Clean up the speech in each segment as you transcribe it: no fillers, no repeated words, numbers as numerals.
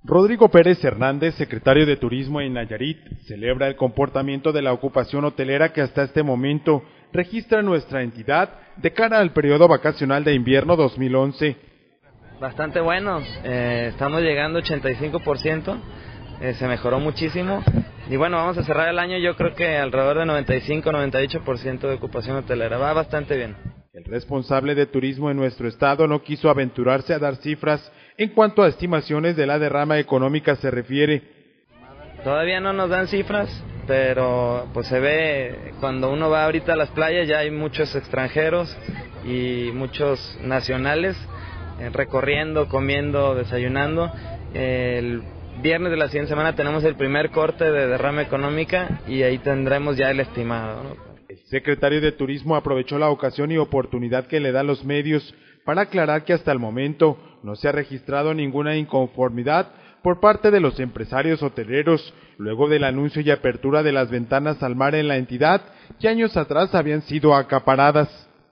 Rodrigo Pérez Hernández, secretario de Turismo en Nayarit, celebra el comportamiento de la ocupación hotelera que hasta este momento registra nuestra entidad de cara al periodo vacacional de invierno 2011. Bastante bueno, estamos llegando 85%, se mejoró muchísimo y bueno, vamos a cerrar el año yo creo que alrededor de 95-98% de ocupación hotelera, va bastante bien. El responsable de turismo en nuestro estado no quiso aventurarse a dar cifras en cuanto a estimaciones de la derrama económica se refiere. Todavía no nos dan cifras, pero pues se ve cuando uno va ahorita a las playas, ya hay muchos extranjeros y muchos nacionales recorriendo, comiendo, desayunando. El viernes de la siguiente semana tenemos el primer corte de derrama económica y ahí tendremos ya el estimado, ¿no? El secretario de Turismo aprovechó la ocasión y oportunidad que le dan los medios para aclarar que hasta el momento no se ha registrado ninguna inconformidad por parte de los empresarios hoteleros, luego del anuncio y apertura de las ventanas al mar en la entidad, que años atrás habían sido acaparadas.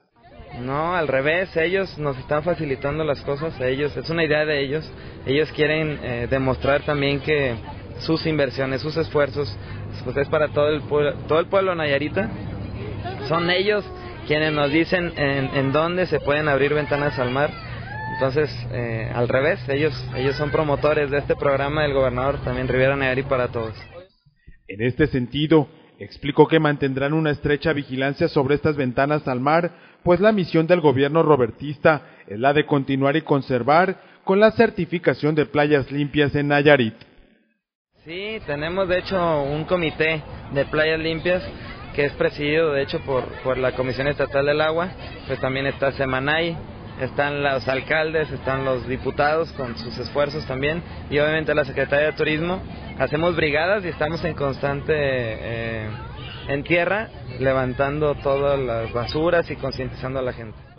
No, al revés, ellos nos están facilitando las cosas, es una idea de ellos quieren demostrar también que sus inversiones, sus esfuerzos, pues es para todo el pueblo nayarita. Son ellos quienes nos dicen en dónde se pueden abrir ventanas al mar. Entonces, al revés, ellos son promotores de este programa del gobernador también Riviera Nayarit para todos. En este sentido, explicó que mantendrán una estrecha vigilancia sobre estas ventanas al mar, pues la misión del gobierno robertista es la de continuar y conservar con la certificación de playas limpias en Nayarit. Sí, tenemos de hecho un comité de playas limpias que es presidido de hecho por la Comisión Estatal del Agua, pues también está Semanay, están los alcaldes, están los diputados con sus esfuerzos también y obviamente la Secretaría de Turismo. Hacemos brigadas y estamos en constante en tierra levantando todas las basuras y concientizando a la gente.